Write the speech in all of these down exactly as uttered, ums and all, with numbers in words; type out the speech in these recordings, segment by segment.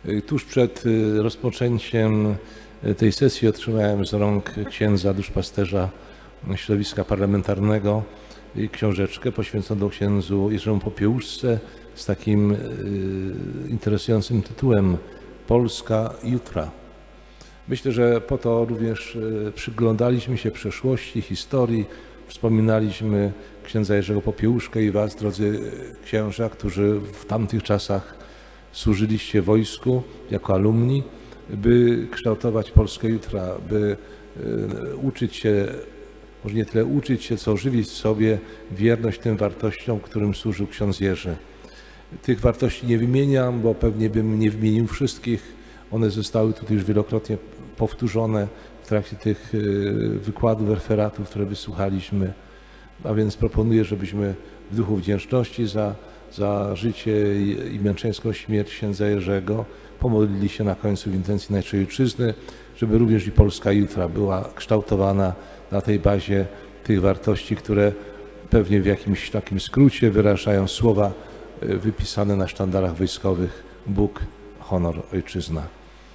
Tuż przed rozpoczęciem tej sesji otrzymałem z rąk księdza duszpasterza środowiska parlamentarnego książeczkę poświęconą księdzu Jerzemu Popiełuszce z takim interesującym tytułem Polska jutra. Myślę, że po to również przyglądaliśmy się przeszłości, historii, wspominaliśmy księdza Jerzego Popiełuszkę i was, drodzy księża, którzy w tamtych czasach służyliście wojsku jako alumni, by kształtować Polskę jutra, by uczyć się, może nie tyle uczyć się, co żywić w sobie wierność tym wartościom, którym służył ksiądz Jerzy. Tych wartości nie wymieniam, bo pewnie bym nie wymienił wszystkich. One zostały tutaj już wielokrotnie powtórzone w trakcie tych wykładów, referatów, które wysłuchaliśmy. A więc proponuję, żebyśmy w duchu wdzięczności za, za życie i, i męczeńską śmierć księdza Jerzego pomodlili się na końcu w intencji naszej ojczyzny, żeby również i Polska jutra była kształtowana na tej bazie tych wartości, które pewnie w jakimś takim skrócie wyrażają słowa wypisane na sztandarach wojskowych: Bóg, honor, ojczyzna.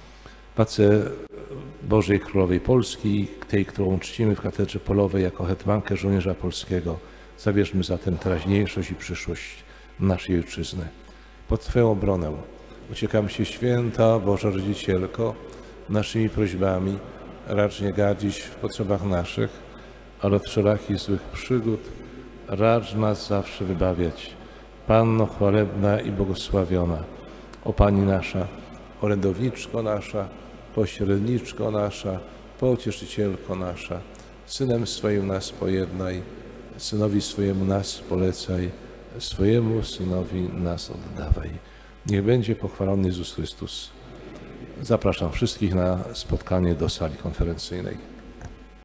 Matce Bożej Królowej Polski, tej, którą czcimy w katedrze polowej jako hetmankę żołnierza polskiego, zawierzmy zatem teraźniejszość i przyszłość naszej ojczyzny. Pod Twoją obronę uciekam się, święta Boża Rodzicielko, naszymi prośbami racz nie gardzić w potrzebach naszych, ale od wszelakich złych przygód racz nas zawsze wybawiać. Panno chwalebna i błogosławiona, o Pani nasza, orędowniczko nasza, pośredniczko nasza, pocieszycielko nasza, Synem swoim nas pojednaj, Synowi swojemu nas polecaj, swojemu Synowi nas oddawaj. Niech będzie pochwalony Jezus Chrystus. Zapraszam wszystkich na spotkanie do sali konferencyjnej.